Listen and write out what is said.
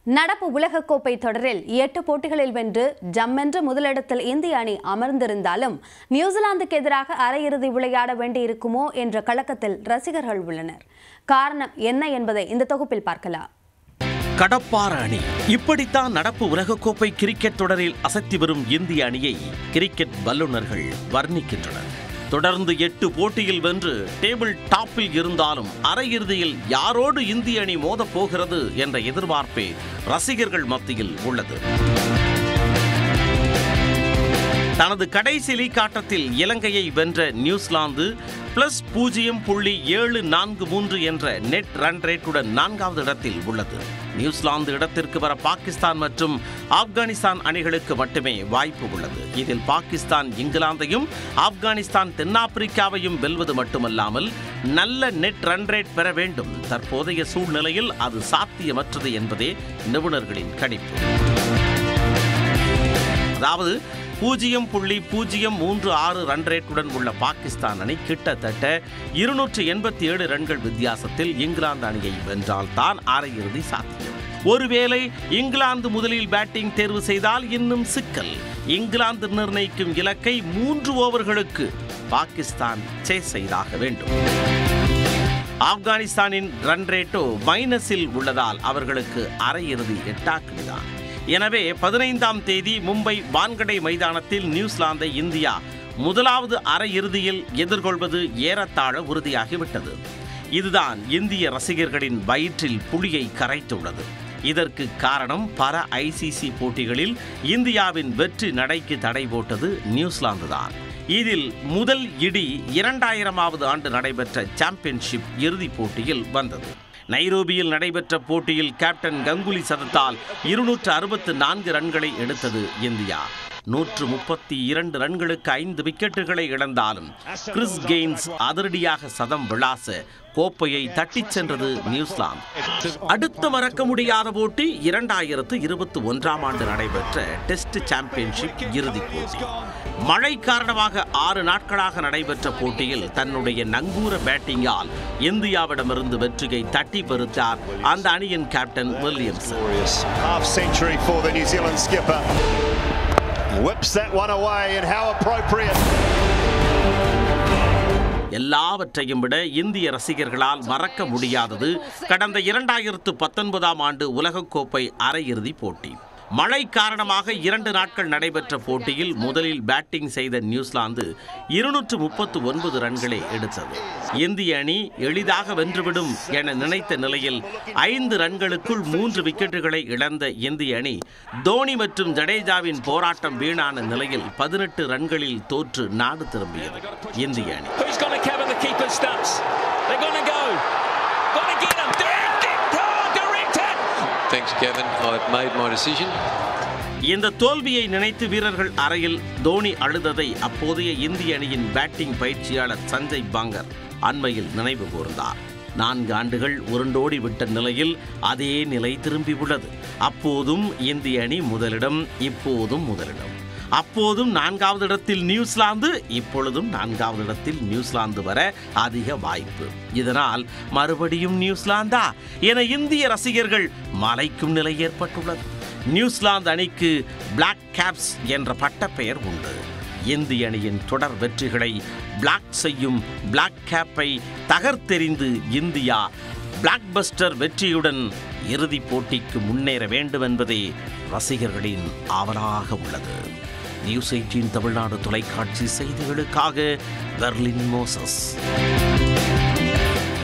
நடப்பு உலகக்கோப்பை தொடரில் 8 போட்டிகளில் வென்று ஜம்மென்று முதலிடத்தில் இந்திய அணி அமர்ந்திருந்தாலும் நியூசிலாந்துக்கு எதிராக அரையிறுதி விளையாட வேண்டியிருக்குமோ என்ற கலக்கத்தில் ரசிகர்கள் உள்ளனர். காரணம் என்ன என்பதை இந்த தொகுப்பில் பார்க்கலாம். கடப்பார அணி இப்படித்தான் நடப்பு உலகக்கோப்பை கிரிக்கெட் தொடரில் அசத்தி வரும் இந்திய அணியை கிரிக்கெட் வல்லுநர்கள் வர்ணிக்கின்றனர். தொடர்ந்து 8 போட்டியில் வென்று டேபிள் டாப்பில் இருந்தாலும் அரையிறுதியில் யாரோடு இந்திய அணி மோதப் போகிறது என்ற எதிர்பார்ப்பே ரசிகர்கள் மத்தியில் உள்ளது. தனது கடைசி லீக் ஆட்டத்தில் இலங்கையை வென்ற நியூசிலாந்து +0.743 என்ற நெட் ரன் ரேட்டுடன் 4வது இடத்தில் உள்ளது. நியூசிலாந்து இடத்திற்கு வர பாகிஸ்தான் மற்றும் ஆப்கானிஸ்தான் அணிகளுக்கு மட்டுமே வாய்ப்பு உள்ளது. இதில் பாகிஸ்தான் இங்கிலாந்தையும் ஆப்கானிஸ்தான் தென்னாப்பிரிக்காவையும் வெல்வது மட்டுமல்லாமல் நல்ல நெட் ரன் ரேட் பெற வேண்டும். தற்போதைய சூழ்நிலையில் அது சாத்தியமற்றது என்பதே நிபுணர்களின் கணிப்பு. அதாவது 0.036 ரன் ரேட்டுடன் உள்ள பாகிஸ்தான் அணி கிட்டத்தட்ட 287 ரன்கள் வித்தியாசத்தில் இங்கிலாந்து அணியை வென்றால் தான் அரையிறுதி சாத்தியம். ஒருவேளை இங்கிலாந்து முதலில் பேட்டிங் தேர்வு செய்தால் இன்னும் சிக்கல். இங்கிலாந்து நிர்ணயிக்கும் இலக்கை 3 ஓவர்களுக்கு பாகிஸ்தான் சேஸ் செய்தாக வேண்டும். ஆப்கானிஸ்தானின் ரன் ரேட்டோ மைனஸில் உள்ளதால் அவர்களுக்கு அரையிறுதி எட்டாக்குதான். எனவே 15ஆம் தேதி மும்பை வான்கடை மைதானத்தில் நியூசிலாந்தை இந்தியா முதலாவது அரையிறுதியில் எதிர்கொள்வது ஏறத்தாழ உறுதியாகிவிட்டது. இதுதான் இந்திய ரசிகர்களின் வயிற்றில் புளியை கரைத்துள்ளது. இதற்கு காரணம் பல ICC போட்டிகளில் இந்தியாவின் வெற்றி நடைக்கு தடை போட்டது நியூசிலாந்து தான். இதில் முதல் இடி 2000ஆவது ஆண்டு நடைபெற்ற சாம்பியன்ஷிப் இறுதிப் போட்டியில் வந்தது. நைரோபியில் நடைபெற்ற போட்டியில் கேப்டன் கங்குலி சதத்தால் 264 ரன்களை எடுத்தது இந்தியா. 132 ரன்களுக்கு 5 விக்கெட்டுகளை இழந்தாலும் கிறிஸ் கெய்ன்ஸ் அதிரடியாக சதம் விளாச கோப்பையை தட்டிச் சென்றது நியூசிலாந்து. அடுத்த மறக்க முடியாத போட்டி 2021ஆம் ஆண்டு நடைபெற்ற டெஸ்ட் சாம்பியன்ஷிப் இறுதிப் போட்டி. மழை காரணமாக 6 நாட்களாக நடைபெற்ற போட்டியில் தன்னுடைய நங்கூர பேட்டிங்கால் இந்தியாவிடமிருந்து வெற்றியை தட்டி பறித்தார் அந்த அணியின் கேப்டன் வில்லியம்சன். எல்லாவற்றையும் விட இந்திய ரசிகர்களால் மறக்க முடியாதது கடந்த 2019ஆம் ஆண்டு உலகக்கோப்பை அரையிறுதி போட்டி. மழை காரணமாக 2 நாட்கள் நடைபெற்ற போட்டியில் முதலில் பேட்டிங் செய்த நியூசிலாந்து 239 ரன்களை எடுத்தது. இந்திய அணி எளிதாக வென்றுவிடும் என நினைத்த நிலையில் 5 ரன்களுக்குள் 3 விக்கெட்டுகளை இழந்த இந்திய அணி தோனி மற்றும் ஜடேஜாவின் போராட்டம் வீணான நிலையில் 18 ரன்களில் தோற்று நாடு திரும்பியது இந்திய அணி. Thanks, Kevin. I've made my decision. இந்த தோல்வியை நினைத்து வீரர்கள் அறையில் தோனி அழுததை அப்போதைய இந்திய அணியின் பேட்டிங் பயிற்சியாளர் சஞ்சய் பாங்கர் அண்மையில் நினைவு கூர்ந்தார். 4 ஆண்டுகள் உருண்டோடி விட்ட நிலையில் அதே நிலை திரும்பி உள்ளது. அப்போதும் இந்திய அணி முதலிடம், இப்போதும் முதலிடம். அப்போதும் 4வது இடத்தில் நியூசிலாந்து, இப்பொழுதும் 4வது இடத்தில் நியூசிலாந்து வர அதிக வாய்ப்பு. இதனால் மறுபடியும் நியூசிலாந்தா என இந்திய ரசிகர்கள் மலைக்கும் நிலை ஏற்பட்டுள்ளது. நியூசிலாந்து அணிக்கு பிளாக் கேப்ஸ் என்ற பட்டப்பெயர் உண்டு. இந்திய அணியின் தொடர் வெற்றிகளை பிளாக் செய்யும் பிளாக் கேப்பை தகர்த்தெறிந்து இந்தியா பிளாக் பஸ்டர் வெற்றியுடன் இறுதிப் போட்டிக்கு முன்னேற வேண்டும் என்பதே ரசிகர்களின் ஆவலாக உள்ளது. News18 தமிழ்நாடு தொலைக்காட்சி செய்திகளுக்காக பெர்லின் மோசஸ்.